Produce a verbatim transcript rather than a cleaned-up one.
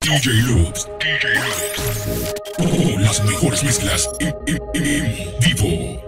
D J Loops, D J Loops. Oh, las mejores mezclas en, en, en vivo.